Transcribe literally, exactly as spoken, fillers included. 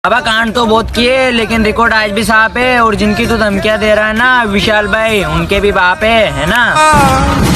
बाबा कांड तो बहुत किए लेकिन रिकॉर्ड आज भी साफ है। और जिनकी तू धमकियां दे रहा है ना विशाल भाई, उनके भी बाप है, है ना।